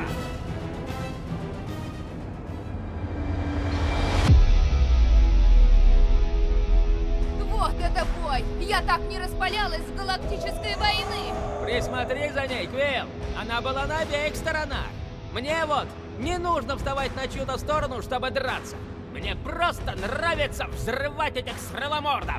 Вот это бой! Я так не распалялась с галактической войны! Присмотри за ней, Квилл. Она была на обеих сторонах. Мне вот не нужно вставать на чью-то сторону, чтобы драться. Мне просто нравится взрывать этих срывомордов.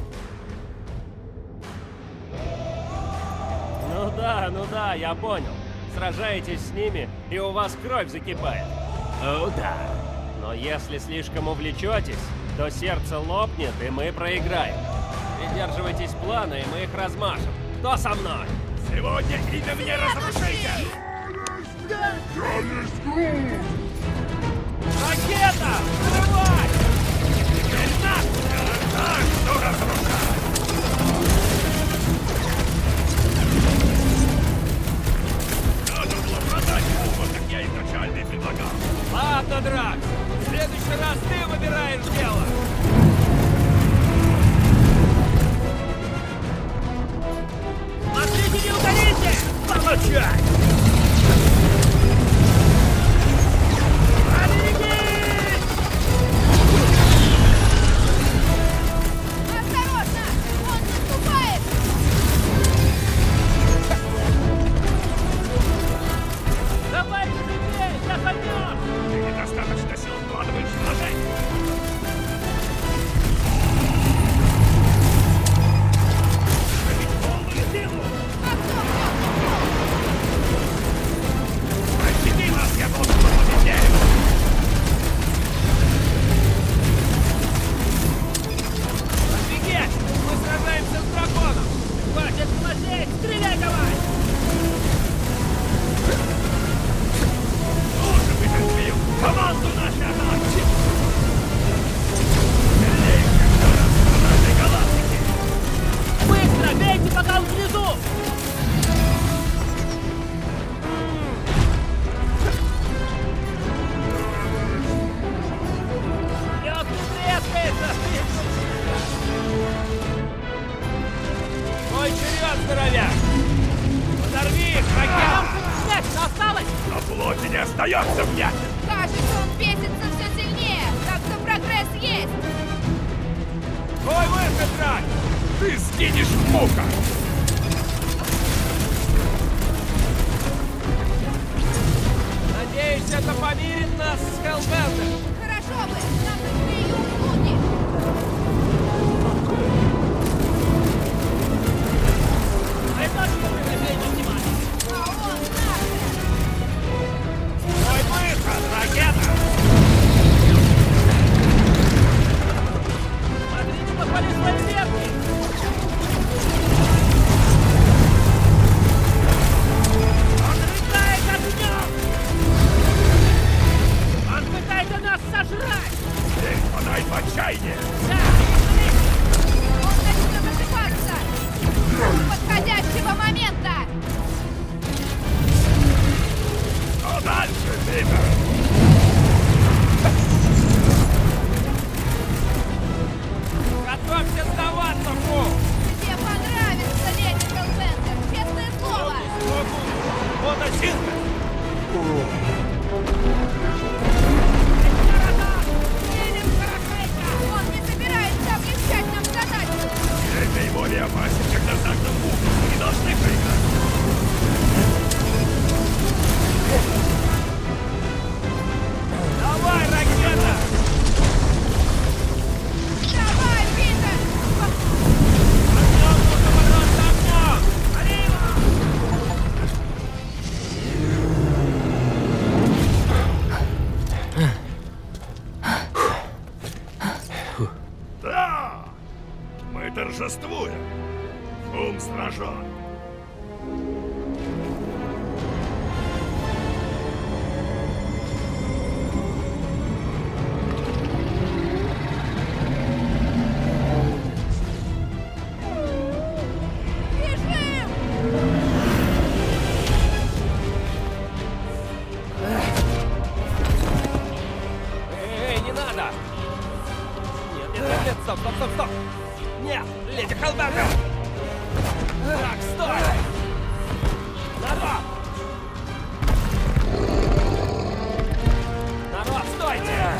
Ну да, я понял. Сражаетесь с ними, и у вас кровь закипает. О, да. Но если слишком увлечетесь, то сердце лопнет, и мы проиграем. Придерживайтесь плана, и мы их размажем. Кто со мной? Сегодня имя мне разрушитель! Я есть Грут! Ракета! Взрывай! Теперь нас! Я так, что разрушать! Надо было продать его, вот как я изначально и предлагал. Ладно, Дракс, в следующий раз ты выбираешь дело. Смотрите, не угорите! Получай! Побеги! Осторожно! Он наступает! Давай, быстрее, я замерз! Ты недостаточно сил вкладываешь в сражение. Надо бить полную силу! А кто взял? не остается внятен. Кажется, он бесится все сильнее. Так что прогресс есть. Твой выход, Рак! Ты сгинешь в муках! Надеюсь, это помирит нас с Хеллбендером. Хорошо бы. Нам нужны ее услуги. Вы точно привлекли внимание? А он наше. Твой выход, ракета! Смотрите, похвали свои ветки! Он рыдает огнем! Он пытается нас сожрать! Эй, подай в отчаяние! Да! Он начнет осыпаться. Подходящего момента. Что дальше, Питер? Готовься сдаваться, Фу! Тебе понравится, леди Хеллбендер. Честное слово. Вот осинка! Он не собирается облегчать нам задачу. Это его не опасен, когда загнан в угол. Мы не должны проиграть. Давай, ракета! Давай, Питер. Огнем нужно бороться огнем! Да! Мы торжествуем. Ум сражен. Бежим! Эй, не надо! Нет, стоп! Нет, леди Хеллбендер! Так, стой! Народ! Народ, стойте!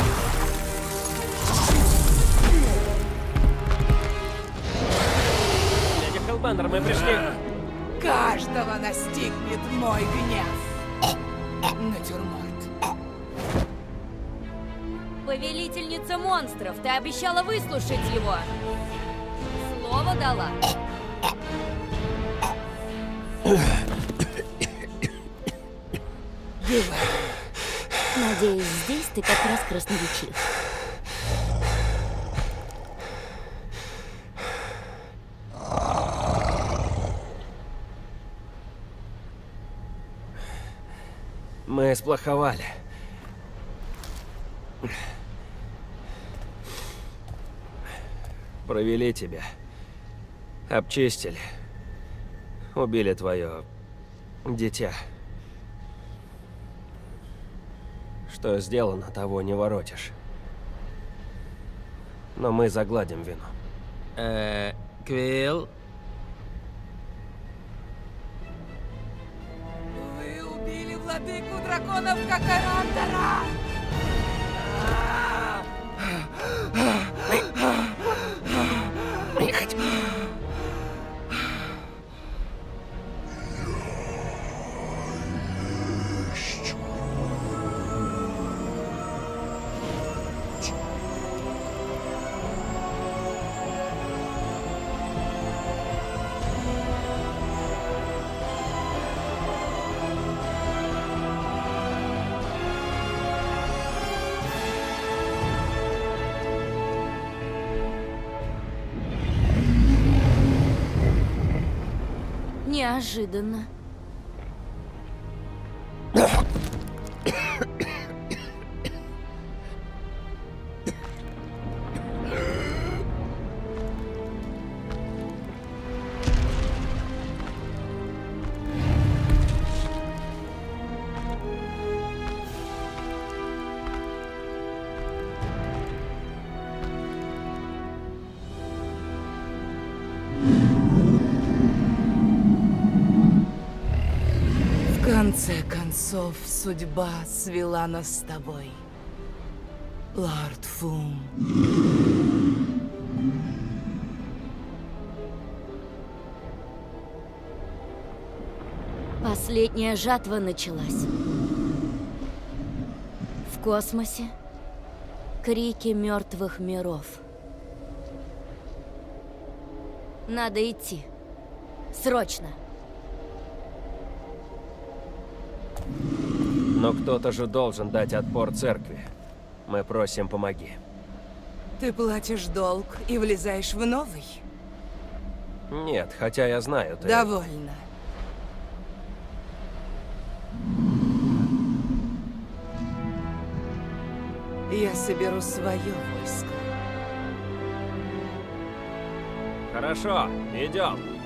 Леди Хеллбендер, мы пришли... Каждого настигнет мой гнев. Натюрморт. Повелительница монстров, ты обещала выслушать его. Слово дала. Дива. Надеюсь, здесь ты как раз красноречив. Мы сплоховали. Провели тебя. Обчистили. Убили твое... дитя. Что сделано, того не воротишь. Но мы загладим вину. Квилл? Вы убили владыку драконов Какарандара! Мы хотим... Неожиданно. конце концов, судьба свела нас с тобой, лорд Фум. Последняя жатва началась. В космосе крики мертвых миров. Надо идти. Срочно. Но кто-то же должен дать отпор церкви. Мы просим, помоги. Ты платишь долг и влезаешь в новый? Нет, хотя я знаю, ты... Довольно. Я соберу свое войско. Хорошо, идем.